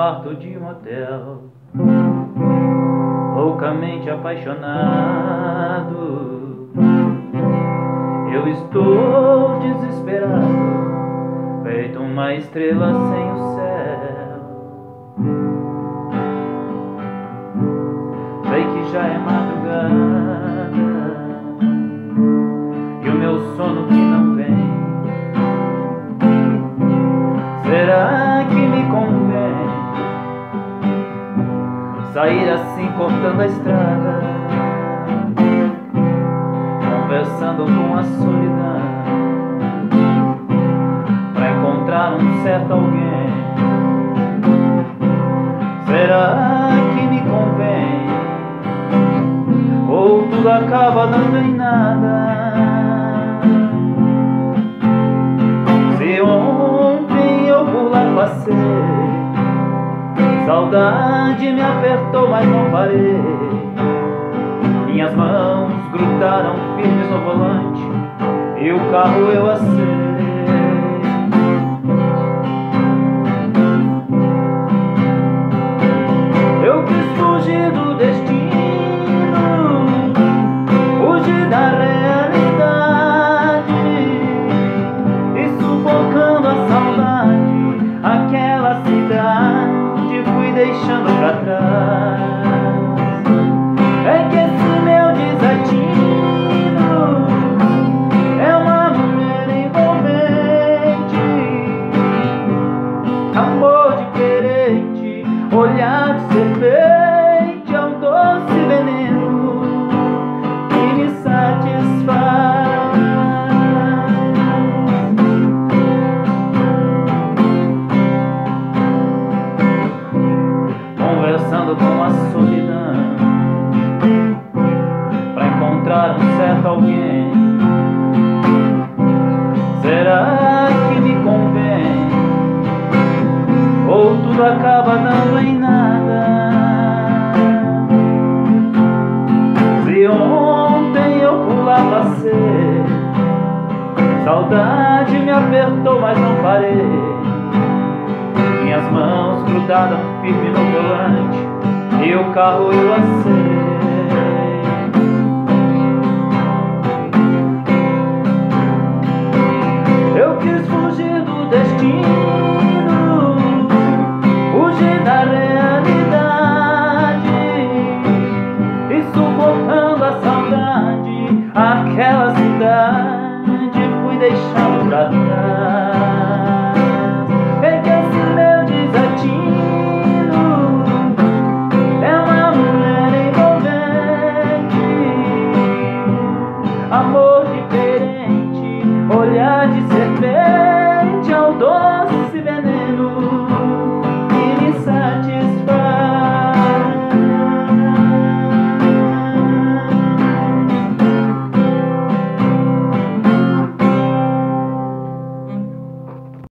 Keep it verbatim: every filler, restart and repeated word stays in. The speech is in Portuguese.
quarto de motel, loucamente apaixonado. Eu estou desesperado, feito uma estrela sem o céu. Sei que já é madrugada e o meu sono que não vem. Será que me convém sair assim cortando a estrada, conversando com a solidão, pra encontrar um certo alguém? Será que me convém, ou tudo acaba dando em nada? Se ontem eu por lá passei, saudade me apertou, mas não parei. Minhas mãos grudaram firmes no volante e o carro eu assei. Eu quis fugir do destino, fugir da realidade, e sufocando a saudade, aquela cidade fui deixando pra trás. É que esse meu desatino é uma mulher envolvente, amor diferente, olhar de serpente, é um doce veneno que me satisfaz. Conversando com a solidão, pra encontrar um certo alguém. Será que me convém, ou tudo acaba dando em nada? Se ontem eu por lá passei, saudade me apertou, mas não parei. Minhas mãos grudaram firme no volante e o carro eu assei. Eu quis fugir do destino, fugir da realidade, e sufocando a saudade, aquela cidade fui deixando pra trás. É que esse meu desatino é uma mulher envolvente, amor diferente, olhar de serpente,